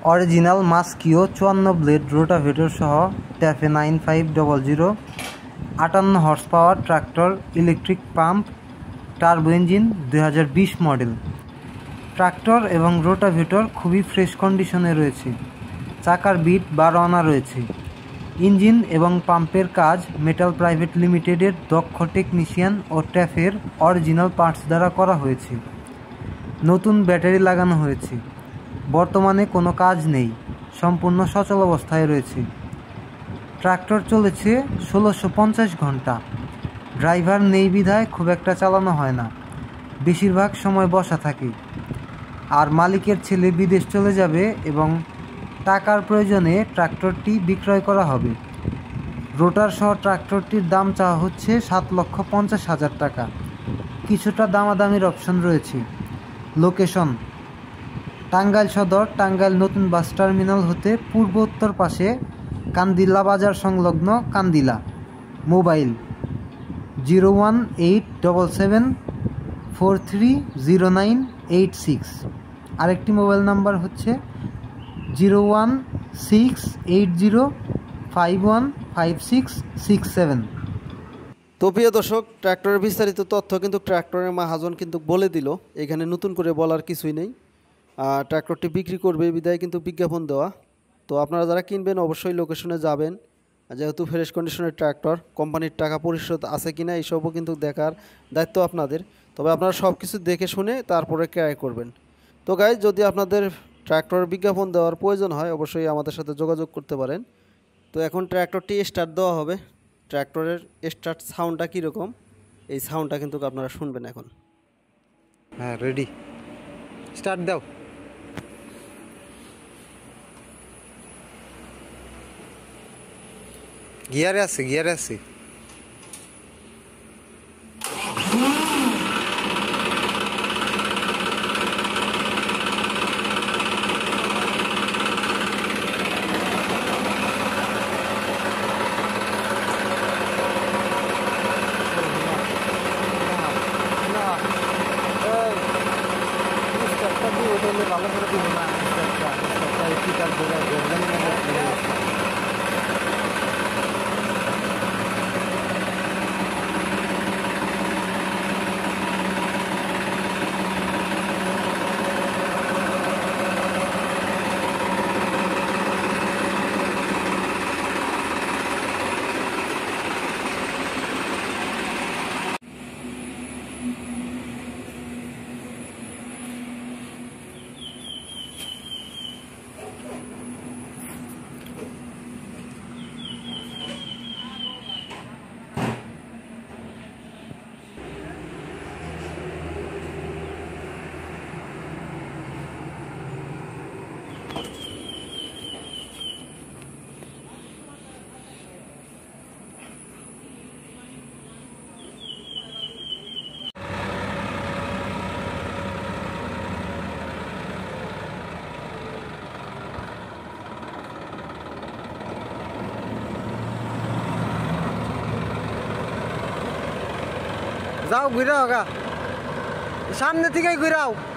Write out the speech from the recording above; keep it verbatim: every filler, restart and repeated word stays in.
Original Maschio চুয়ান্ন blade rotavator সহ TAFE nine five double zero আটান্ন horse power tractor electric pump turbo engine দুই হাজার বিশ মডেল। ট্রাক্টর এবং রোটাভেটর খুবই ফ্রেশ কন্ডিশনে রয়েছে। চাকার বিট বারো আনা রয়েছে। ইঞ্জিন এবং পাম্পের কাজ মেটাল প্রাইভেট লিমিটেডের দক্ষ টেকনিশিয়ান ও ট্যাফের অরিজিনাল পার্টস দ্বারা করা হয়েছে। নতুন ব্যাটারি লাগানো হয়েছে। বর্তমানে কোনো কাজ নেই, সম্পূর্ণ সচল অবস্থায় রয়েছে। ট্রাক্টর চলেছে ষোলোশো পঞ্চাশ ঘন্টা। ড্রাইভার নেই বিধায় খুব একটা চালানো হয় না, বেশিরভাগ সময় বসা থাকে। আর মালিকের ছেলে বিদেশ চলে যাবে এবং টাকার প্রয়োজনে ট্রাক্টরটি বিক্রয় করা হবে। রোটার সহ ট্রাক্টরটির দাম চাওয়া হচ্ছে সাত লক্ষ পঞ্চাশ হাজার টাকা। কিছুটা দামাদামির অপশন রয়েছে। লোকেশন টাঙ্গাইল সদর, টাঙ্গাইল নতুন বাস টার্মিনাল হতে পূর্ব উত্তর পাশে কান্দিলা বাজার সংলগ্ন Kandila. Mobile zero one eight double seven four three zero nine eight six. আরেকটি মোবাইল নাম্বার হচ্ছে zero one six eight zero five one five six six seven. তো প্রিয় দর্শক, ট্র্যাক্টরের বিস্তারিত তথ্য কিন্তু ট্র্যাক্টরের মাহাজন কিন্তু বলে দিল, এখানে নতুন করে বলার কিছুই নেই। ট্র্যাক্টরটি বিক্রি করবে বিদায় কিন্তু বিজ্ঞাপন দেওয়া। তো আপনারা যারা কিনবেন অবশ্যই লোকেশনে যাবেন, যেহেতু ফ্রেশ কন্ডিশনের ট্র্যাক্টর, কোম্পানির টাকা পরিশোধ আছে কিনা এইসবও কিন্তু দেখার দায়িত্ব আপনাদের। তবে আপনারা সব কিছু দেখে শুনে তারপরে ক্রয় করবেন। তো গাইজ, যদি আপনাদের ট্র্যাক্টরের বিজ্ঞাপন দেওয়ার প্রয়োজন হয় অবশ্যই আমাদের সাথে যোগাযোগ করতে পারেন। তো এখন ট্র্যাক্টরটি স্টার্ট দেওয়া হবে। ট্র্যাক্টরের স্টার্ট সাউন্ডটা কীরকম, এই সাউন্ডটা কিন্তু আপনারা শুনবেন এখন। হ্যাঁ, রেডি, স্টার্ট দাও। গিয়ারে আছে, গিয়ারে আছে। ভালো করে দিব না, যাও ঘুরাও গা, সামনে থেকে ঘুরাও।